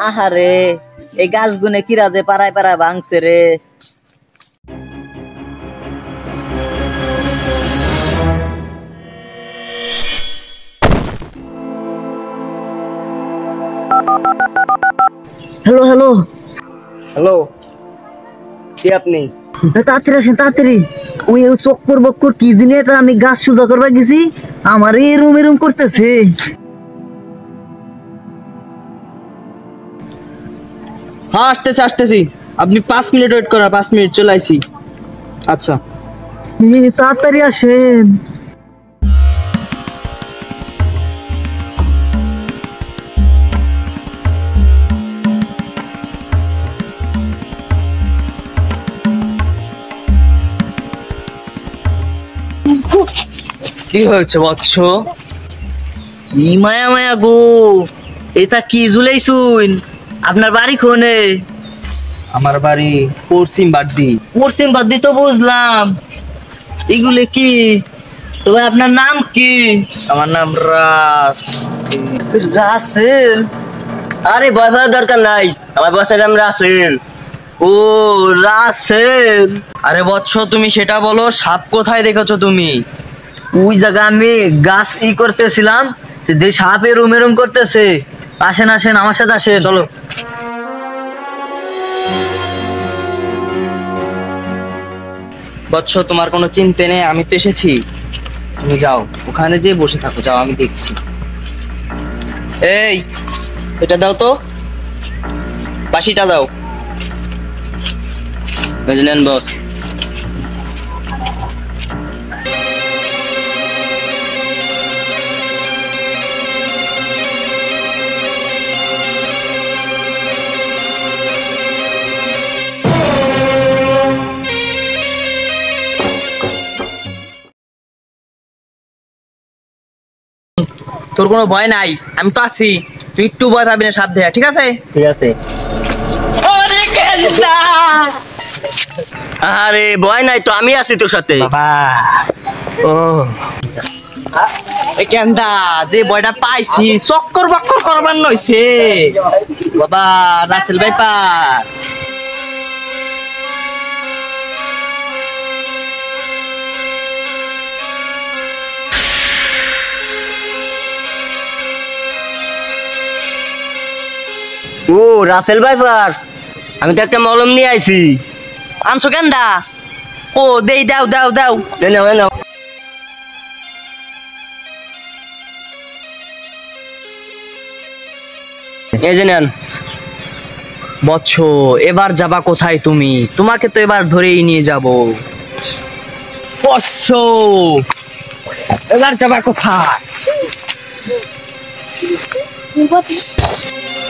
আহারে এই গাছগুনে কিরা যে পাড়ায় পাড়ায় ভাঙছে রে। হ্যালো হ্যালো হ্যালো, কে আপনি? তাড়াতাড়ি আসেন তাড়াতাড়ি। ওই চক্কর বক্কর কি জিনিস এটা, আমি গাছ সোজা করবা গেছি, আমার এরম এরম করতেছে। হ্যাঁ আসতেছি। আপনি 5 মিনিট ওয়েট করেন, 5 মিনিট চলে আইছি। আচ্ছা তাড়াতাড়ি আসেন। কি হয়েছে বৎস? মায়া মায়া গো, এটা কি জুলাইছুন? আপনার বাড়ি কোনে? আমার বাড়ি পশ্চিম বাড্ডি। পশ্চিম বাদ তো বুঝলাম, এগুলো কি? তবে আপনার নাম কি? আমার নাম রাস। রাসেল? আরে ভয় পাওয়ার দরকার নাই, আমার বসের নাম রাসেল। ও রাসেল। আরে বৎস তুমি সেটা বলো, সাপ কোথায় দেখেছো তুমি? ওই জায়গা আমি গাছ করতেছিলাম, যে সাপ এরম এরম করতেছে। আসেন আসেন আমার সাথে আসেন। চলো। বৎস তোমার কোনো চিন্তা নেই, আমি তো এসেছি। তুমি যাও ওখানে যে বসে থাকো, যাও আমি দেখছি। এই এটা দাও তো, বাঁশিটা দাও। বুঝলেন বস? তোর কোনো ভয় নাই, আমি তো আছি। তুই একটু ভয় পাবি না, সাবধানে, ঠিক আছে? ঠিক আছে। আরে ভয় নাই তো, আমি আছি তোর সাথে। ও কেনটা যে ভয়টা পাইছি, চক্কর বাক্কর করবার নইছে বাবা। রাসেল ভাই পা ও রাসেল ভাইপার, আমি তো একটা মলম নিয়ে আইছি। আনছো কেনটা? ও দেই, দাও দাও দাও, নাও নাও। এই যে নেন। বৎস এবার যাবা কোথায় তুমি? তোমাকে তো এবার ধরেই নিয়ে যাব। বৎস এবার যাবা কোথায়?